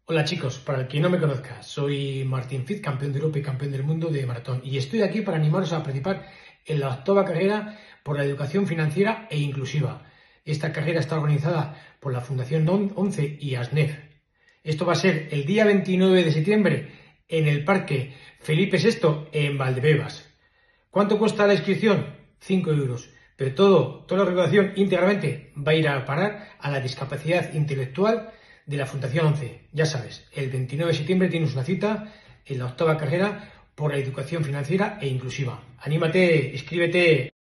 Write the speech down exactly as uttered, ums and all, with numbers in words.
Hola chicos, para el que no me conozca, soy Martín Fitz, campeón de Europa y campeón del mundo de maratón, y estoy aquí para animaros a participar en la octava carrera por la educación financiera e inclusiva. Esta carrera está organizada por la Fundación ONCE y ASNEF. Esto va a ser el día veintinueve de septiembre en el Parque Felipe sexto en Valdebebas. ¿Cuánto cuesta la inscripción? cinco euros. Pero todo, toda la recaudación íntegramente va a ir a parar a la discapacidad intelectual de la Fundación ONCE. Ya sabes, el veintinueve de septiembre tienes una cita en la octava carrera por la educación financiera e inclusiva. Anímate, escríbete.